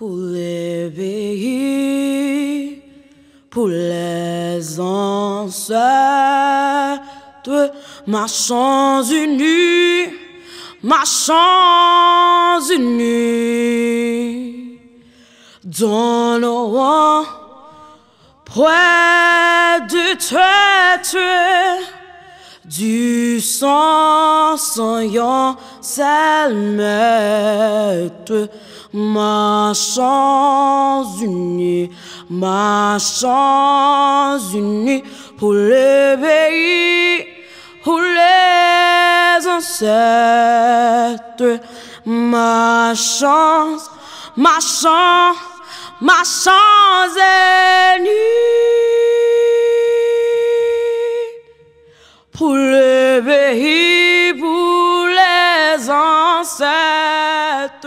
Pour les pays, pour les ancêtres, ma chance unie, ma chance unie. Dans nos rangs, près du traître, du sang saillant, c'est maître. Ma chance unie pour les pays, pour les ancêtres. Ma chance est unie pour les pays, pour les ancêtres.